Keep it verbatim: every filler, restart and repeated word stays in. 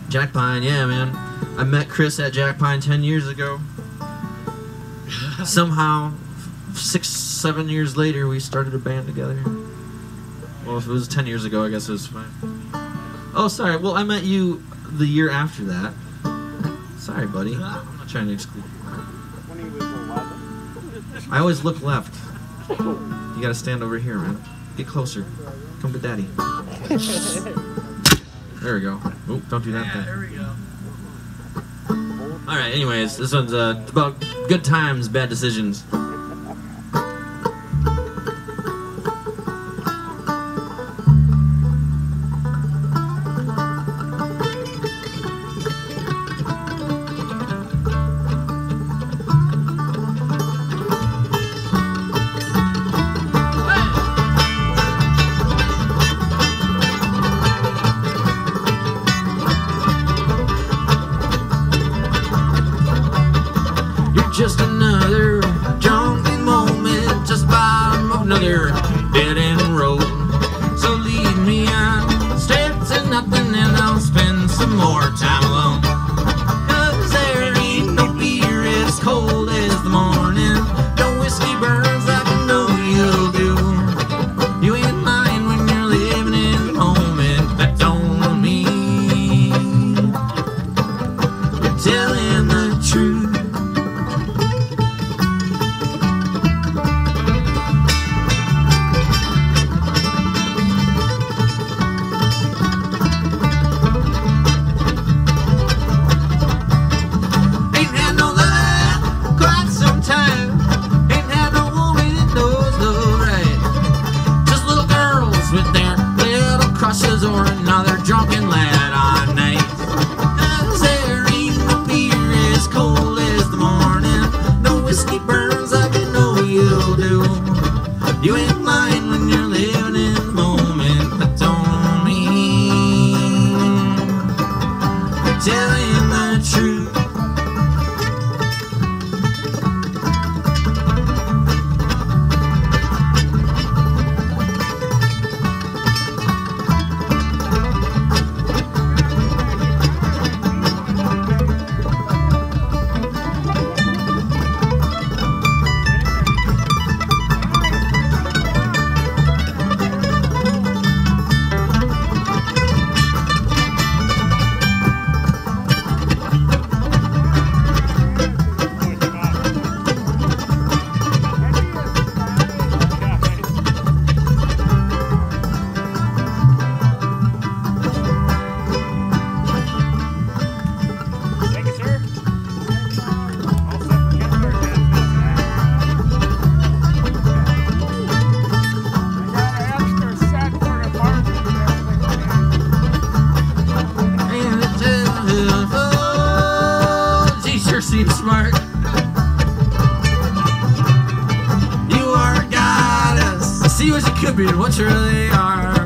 Jack Pine, yeah, man. I met Chris at Jack Pine ten years ago. Somehow, six, seven years later, we started a band together. Well, if it was ten years ago, I guess it was fine. Oh, sorry. Well, I met you the year after that. Sorry, buddy. I'm not trying to exclude you. When he was eleven. I always look left. You gotta stand over here, man. Get closer. Come to daddy. There we go. Oh, don't do that Yeah, thing. there we go. Alright, anyways, this one's uh, about good times, bad decisions. Just another drunken moment, just bottom of another dead end road. So lead me on, straight to nothing, and I'll spend some more time alone. 'Cause there ain't no beer as cold as the morning. No whiskey burns like I know you'll do. You ain't mine when you're living in the moment. That don't mean you're telling the truth. Or another drunken lad on night. 'Cause there ain't no beer as cold as the morning. No whiskey burns like I know you'll do. You ain't mine when you're living in the moment. That don't mean you're telling the truth. Seems smart. You are a goddess. I see what you could be and what you really are.